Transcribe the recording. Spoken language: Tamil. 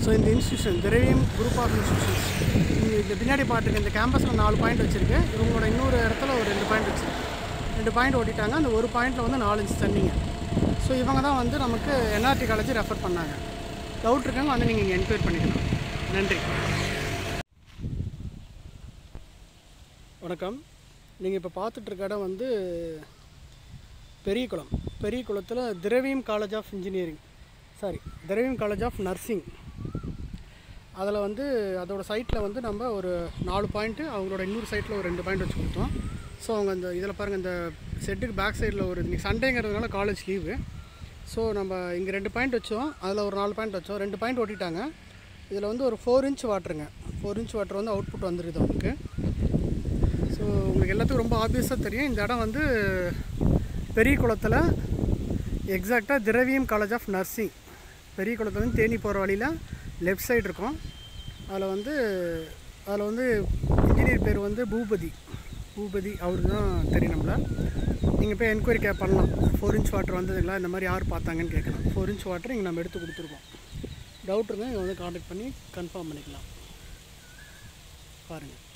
ஸோ இந்த இன்ஸ்டியூஷன் திரவியம் குரூப் ஆஃப் இன்ஸ்டியூஷன்ஸ் இந்த பின்னாடி பார்த்துருக்கு. இந்த கேம்பஸில் 4 பாயிண்ட் வச்சுருக்கு. இவங்களோட இன்னொரு இடத்துல ஒரு 2 பாயிண்ட் வச்சுருக்கு. 2 பாயிண்ட் ஓட்டிட்டாங்க. அந்த ஒரு பாயிண்டில் வந்து 4 இன்ச் தண்ணிங்க. ஸோ இவங்க தான் வந்து நமக்கு என்ஆர்டி காலேஜ் ரெஃபர் பண்ணாங்க. டவுட் இருக்காங்க வந்து நீங்கள் இங்கே என்கொயரி பண்ணிக்கலாம். நன்றி. வணக்கம். நீங்கள் இப்போ பார்த்துட்ருக்க இடம் வந்து பெரியகுளம். பெரியகுளத்தில் Thiraviyam college of engineering, Thiraviyam college of nursing. அதில் வந்து அதோட சைட்டில் வந்து நம்ம ஒரு 4 பாயிண்ட்டு, அவங்களோட இன்னொரு சைட்டில் ஒரு 2 பாயிண்ட் வச்சு கொடுத்தோம். ஸோ அவங்க இந்த இதில் பாருங்கள், இந்த செட்டுக்கு பேக் சைடில் ஒரு இன்றைக்கி சண்டேங்கிறதுனால காலேஜ் லீவு. ஸோ நம்ம இங்கே 2 பாயிண்ட் வச்சோம், அதில் ஒரு 4 பாயிண்ட் வச்சோம். 2 பாயிண்ட் ஓட்டிட்டாங்க. இதில் வந்து ஒரு 4 இன்ச் வாட்டருங்க. 4 இன்ச் வாட்டர் வந்து அவுட்புட் வந்துருக்குது அவங்களுக்கு. ஸோ உங்களுக்கு எல்லாத்துக்கும் ரொம்ப ஆப்வியஸாக தெரியும், இந்த இடம் வந்து பெரியகுளத்தில் எக்ஸாக்டாக திரவியம் காலேஜ் ஆஃப் நர்சிங். பெரியகுளத்துலேருந்து தேனி போகிற வழியில் லெஃப்ட் சைடு இருக்கும். அதில் வந்து இன்ஜினியர் பேர் வந்து பூபதி. அவருக்கு தான் தெரியும் நம்மளை. நீங்கள் போய் என்கொயரி பண்ணலாம். 4 இன்ச் வாட்டர் வந்ததுங்களா, இந்த மாதிரி யார் பார்த்தாங்கன்னு கேட்கலாம். 4 இன்ச் வாட்டர் இங்கே நம்ம எடுத்து கொடுத்துருக்கோம். டவுட் இருந்தால் இங்கே வந்து கான்டாக்ட் பண்ணி கன்ஃபார்ம் பண்ணிக்கலாம். பாருங்கள்.